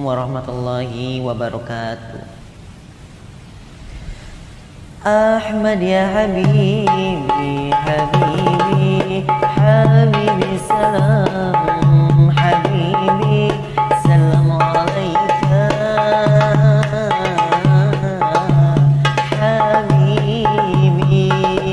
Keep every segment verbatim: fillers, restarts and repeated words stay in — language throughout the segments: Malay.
warahmatullahi wabarakatuh. Ahmad ya habibi, habibi, habibi salam, habibi salam alaika, habibi.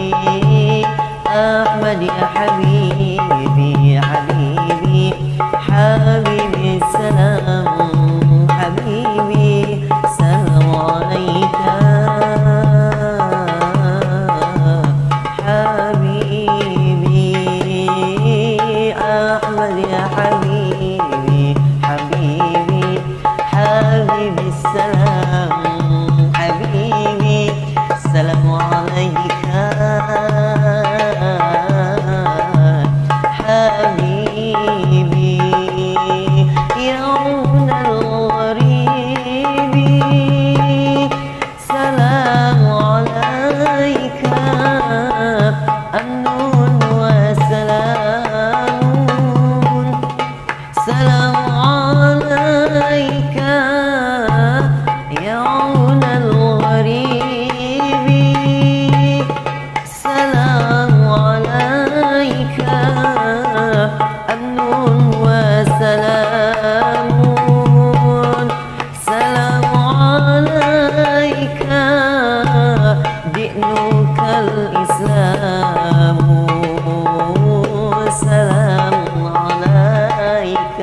Ahmad ya habibi, habibi, habibi salam, habibi salam alaika, habibi. Ahmad ya habibi, habibi, habibi salam, habibi salam alaika, habibi. يوم الغريب سلام عليك، أمن وسلام، سلام عليك. يوم الغريب سلام عليك، أمن وسلام، سلام عليك. دينك الإسلام، سلام عليك.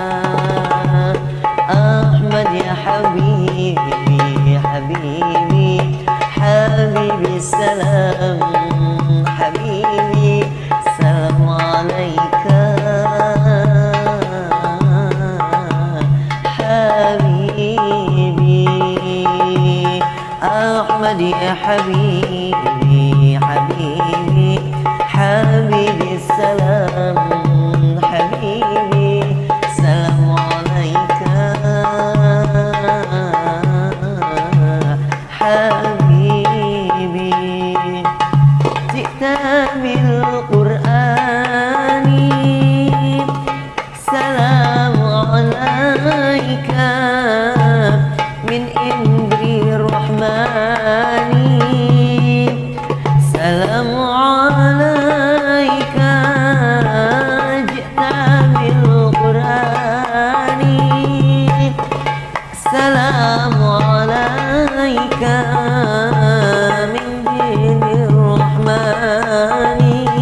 أحمد يا حبيبي، حبيبي، حبيبي السلام، حبيبي سلام عليك، حبيبي. أحمد يا حبيبي، حبيبي، حبيبي السلام، حبيبي سلام عليك، حبيبي. جئت بالقرآن سلام عليك، من عند الرحمن سلام عليك. جئت بالقرآن سلام عليك، من دين الرحمن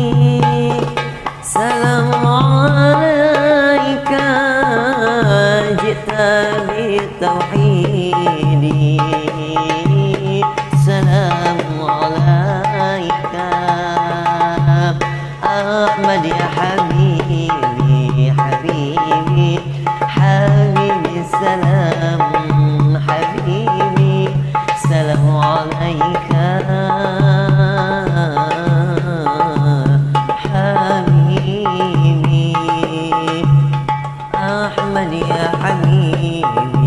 سلام عليك. جئت بالتوحيد سلام عليك. أحمد يا حبيبي، حبيبي، حبيبي السلام، حبيبي سلام عليك، حبيبي. أحمد يا حبيبي.